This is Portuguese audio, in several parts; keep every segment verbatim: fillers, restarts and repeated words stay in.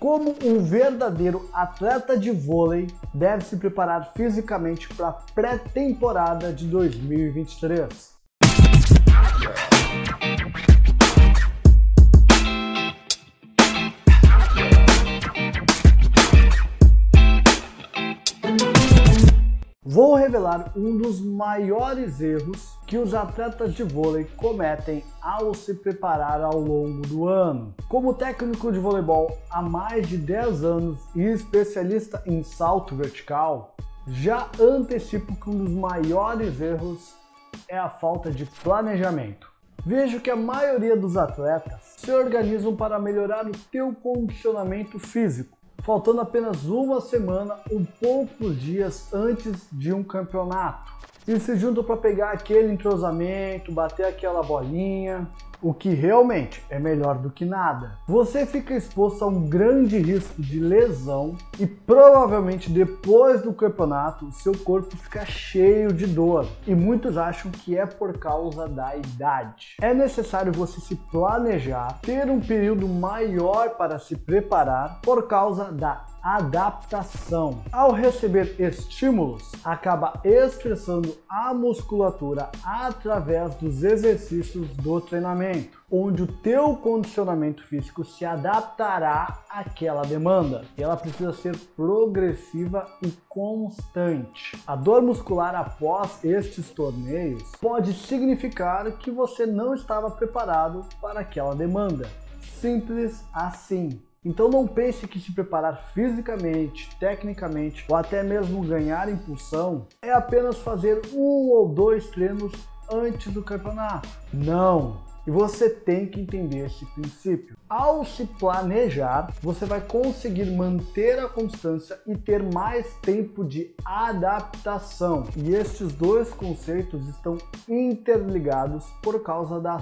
Como um verdadeiro atleta de vôlei deve se preparar fisicamente para a pré-temporada de dois mil e vinte e três. Vou revelar um dos maiores erros que os atletas de vôlei cometem ao se preparar ao longo do ano. Como técnico de voleibol há mais de dez anos e especialista em salto vertical, já antecipo que um dos maiores erros é a falta de planejamento. Vejo que a maioria dos atletas se organizam para melhorar o teu condicionamento físico, faltando apenas uma semana ou poucos dias antes de um campeonato. E se juntam para pegar aquele entrosamento, bater aquela bolinha, o que realmente é melhor do que nada. Você fica exposto a um grande risco de lesão e provavelmente depois do campeonato seu corpo fica cheio de dor. E muitos acham que é por causa da idade. É necessário você se planejar, ter um período maior para se preparar por causa da adaptação. Ao receber estímulos, acaba estressando a musculatura através dos exercícios do treinamento, onde o teu condicionamento físico se adaptará àquela demanda. E ela precisa ser progressiva e constante. A dor muscular após estes torneios pode significar que você não estava preparado para aquela demanda. Simples assim. Então não pense que se preparar fisicamente, tecnicamente ou até mesmo ganhar impulsão é apenas fazer um ou dois treinos antes do campeonato. Não! E você tem que entender esse princípio. Ao se planejar, você vai conseguir manter a constância e ter mais tempo de adaptação. E estes dois conceitos estão interligados por causa da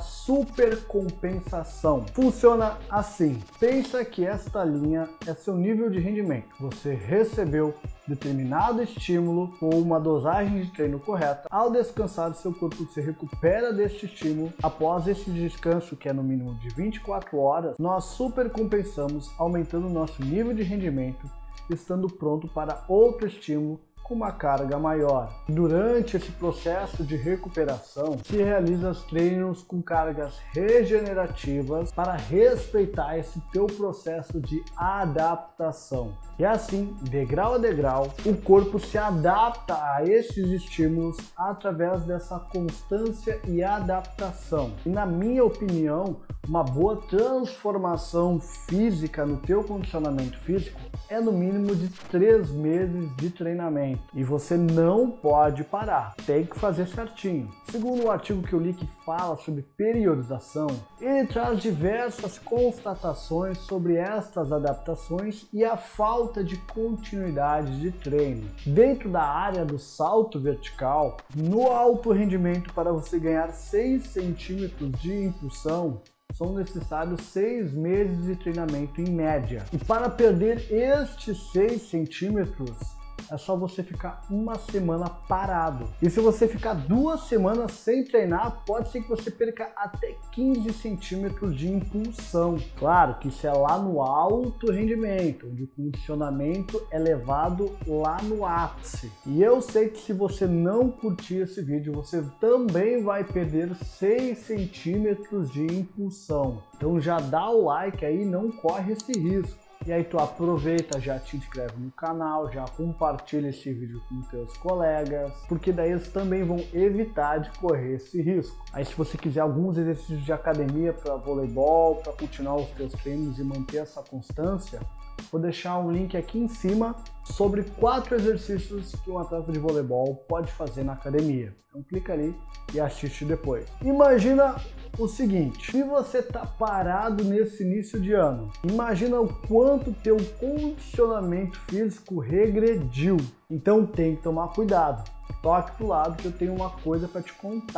supercompensação. Funciona assim. Pensa que esta linha é seu nível de rendimento. Você recebeu determinado estímulo com uma dosagem de treino correta. Ao descansar, seu corpo se recupera deste estímulo. Após esse descanso, que é no mínimo de vinte e quatro horas, nós supercompensamos, aumentando o nosso nível de rendimento, estando pronto para outro estímulo com uma carga maior. Durante esse processo de recuperação, se realiza os treinos com cargas regenerativas para respeitar esse teu processo de adaptação. E assim, degrau a degrau, o corpo se adapta a esses estímulos através dessa constância e adaptação. E na minha opinião, uma boa transformação física no teu condicionamento físico é no mínimo de três meses de treinamento. E você não pode parar, tem que fazer certinho. Segundo o artigo que eu li que fala sobre periodização, ele traz diversas constatações sobre estas adaptações e a falta de continuidade de treino. Dentro da área do salto vertical, no alto rendimento, para você ganhar seis centímetros de impulsão, são necessários seis meses de treinamento em média. E para perder estes seis centímetros, é só você ficar uma semana parado. E se você ficar duas semanas sem treinar, pode ser que você perca até quinze centímetros de impulsão. Claro que isso é lá no alto rendimento, onde o condicionamento é levado lá no ápice. E eu sei que se você não curtir esse vídeo, você também vai perder seis centímetros de impulsão. Então já dá o like aí, não corre esse risco. E aí tu aproveita, já te inscreve no canal, já compartilha esse vídeo com teus colegas, porque daí eles também vão evitar de correr esse risco. Aí se você quiser alguns exercícios de academia para voleibol, para continuar os teus treinos e manter essa constância, vou deixar um link aqui em cima sobre quatro exercícios que um atleta de voleibol pode fazer na academia. Então clica ali e assiste depois. Imagina o seguinte, se você está parado nesse início de ano, imagina o quanto teu condicionamento físico regrediu. Então tem que tomar cuidado. Toque pro lado que eu tenho uma coisa para te contar.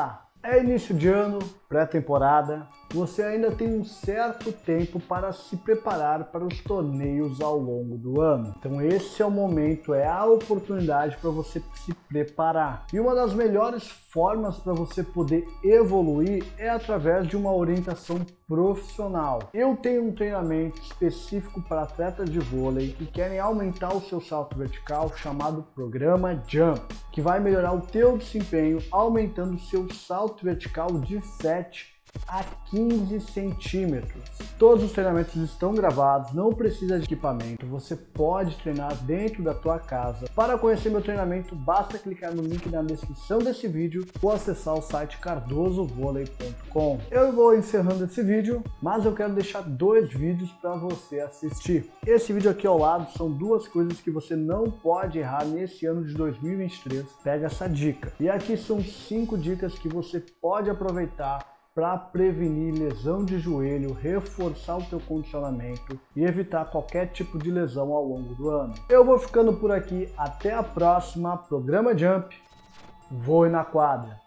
É início de ano, pré-temporada, você ainda tem um certo tempo para se preparar para os torneios ao longo do ano. Então esse é o momento, é a oportunidade para você se preparar. E uma das melhores formas para você poder evoluir é através de uma orientação profissional. Eu tenho um treinamento específico para atletas de vôlei que querem aumentar o seu salto vertical, chamado Programa Jump, que vai melhorar o teu desempenho, aumentando o seu salto vertical de sete a quinze centímetros. Todos os treinamentos estão gravados, não precisa de equipamento, você pode treinar dentro da tua casa. Para conhecer meu treinamento, basta clicar no link na descrição desse vídeo ou acessar o site cardoso vôlei ponto com. Eu vou encerrando esse vídeo, mas eu quero deixar dois vídeos para você assistir. Esse vídeo aqui ao lado são duas coisas que você não pode errar nesse ano de dois mil e vinte e três. Pega essa dica. E aqui são cinco dicas que você pode aproveitar para prevenir lesão de joelho, reforçar o teu condicionamento e evitar qualquer tipo de lesão ao longo do ano. Eu vou ficando por aqui, até a próxima. Programa Jump, voe na quadra.